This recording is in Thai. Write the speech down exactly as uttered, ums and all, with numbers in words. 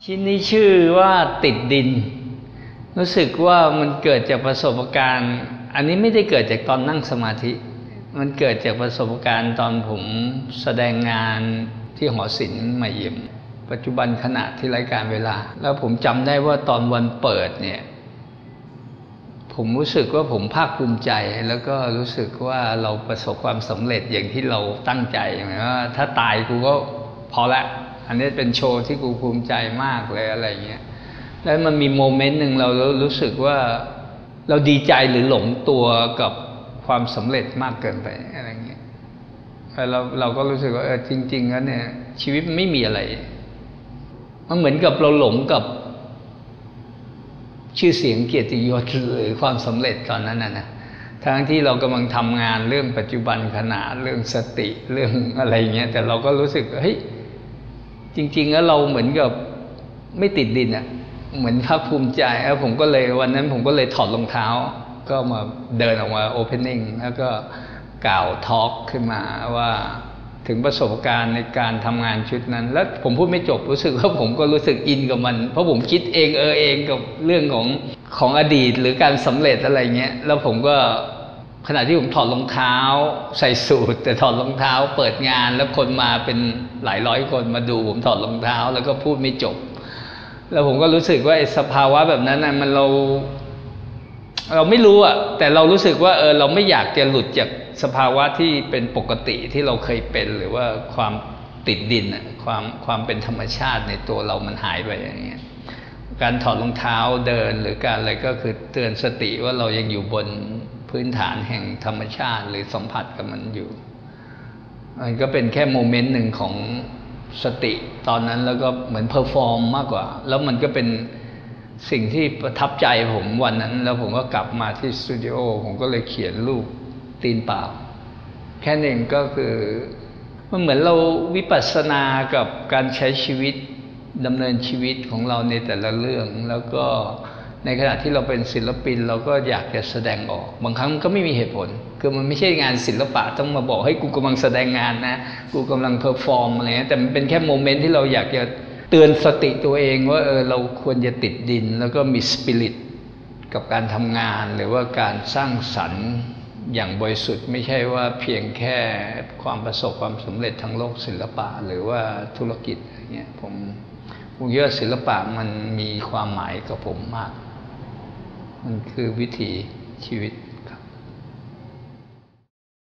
ชิ้นนี้ชื่อว่าติดดินรู้สึกว่ามันเกิดจากประสบการณ์อันนี้ไม่ได้เกิดจากตอนนั่งสมาธิมันเกิดจากประสบการณ์ตอนผมแสดงงานที่หอศิลป์มาเยี่ยมปัจจุบันขณะที่รายการเวลาแล้วผมจำได้ว่าตอนวันเปิดเนี่ยผมรู้สึกว่าผมภาคภูมิใจแล้วก็รู้สึกว่าเราประสบความสำเร็จอย่างที่เราตั้งใจหมายว่าถ้าตายกูก็พอละอันนี้เป็นโชว์ที่กูภูมิใจมากเลยอะไรเงี้ยแล้วมันมีโมเมนต์หนึ่งเรารู้สึกว่าเราดีใจหรือหลงตัวกับความสำเร็จมากเกินไปอะไรเงี้ยเราเราก็รู้สึกว่าเออจริงๆแล้วเนี่ยชีวิตไม่มีอะไรมันเหมือนกับเราหลงกับชื่อเสียงเกียรติยศหรือความสำเร็จตอนนั้นนะทั้งที่เรากำลังทำงานเรื่องปัจจุบันขณะเรื่องสติเรื่องอะไรเงี้ยแต่เราก็รู้สึกเฮ้ยจริงๆแล้วเราเหมือนกับไม่ติดดินอ่ะเหมือนภาคภูมิใจแล้วผมก็เลยวันนั้นผมก็เลยถอดรองเท้าก็มาเดินออกมาโอเพนนิ่งแล้วก็กล่าวทอล์กขึ้นมาว่าถึงประสบการณ์ในการทำงานชุดนั้นแล้วผมพูดไม่จบรู้สึกว่าผมก็รู้สึกอินกับมันเพราะผมคิดเองเออเองกับเรื่องของของอดีตหรือการสำเร็จอะไรเงี้ยแล้วผมก็ขณะที่ผมถอดรองเท้าใส่สูทแต่ถอดรองเท้าเปิดงานแล้วคนมาเป็นหลายร้อยคนมาดูผมถอดรองเท้าแล้วก็พูดไม่จบแล้วผมก็รู้สึกว่าไอ้สภาวะแบบนั้นน่ะมันเราเราไม่รู้อ่ะแต่เรารู้สึกว่าเออเราไม่อยากจะหลุดจากสภาวะที่เป็นปกติที่เราเคยเป็นหรือว่าความติดดินอ่ะความความเป็นธรรมชาติในตัวเรามันหายไปอย่างเงี้ยการถอดรองเท้าเดินหรือการอะไรก็คือเตือนสติว่าเรายังอยู่บนพื้นฐานแห่งธรรมชาติหรือสัมผัสกับมันอยู่มันก็เป็นแค่โมเมนต์หนึ่งของสติตอนนั้นแล้วก็เหมือนเพอร์ฟอร์มมากกว่าแล้วมันก็เป็นสิ่งที่ประทับใจผมวันนั้นแล้วผมก็กลับมาที่สตูดิโอผมก็เลยเขียนรูปตีนเปล่าแค่นึงก็คือมันเหมือนเราวิปัสสนากับการใช้ชีวิตดำเนินชีวิตของเราในแต่ละเรื่องแล้วก็ในขณะที่เราเป็นศิลปินเราก็อยากจะแสดงออกบางครั้งก็ไม่มีเหตุผลคือมันไม่ใช่งานศิลปะต้องมาบอกให้กูกำลังแสดงงานนะกูกำลังเพอร์ฟอร์มอะไรเงี้ยแต่มันเป็นแค่โมเมนต์ที่เราอยากจะเตือนสติตัวเองว่าเออเราควรจะติดดินแล้วก็มีสปิริตกับการทำงานหรือว่าการสร้างสรรค์อย่างบริสุทธิ์ไม่ใช่ว่าเพียงแค่ความประสบความสำเร็จทางโลกศิลปะหรือว่าธุรกิจอะไรเงี้ยผมผมคิดว่าศิลปะมันมีความหมายกับผมมากมันคือวิถีชีวิต